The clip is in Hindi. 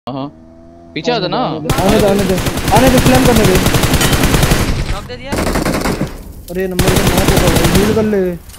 हां पीछे आता ना। आने दे फ्लैम करने दे। नॉक दे दिया। अरे नंबर का नॉक होगा हील कर ले।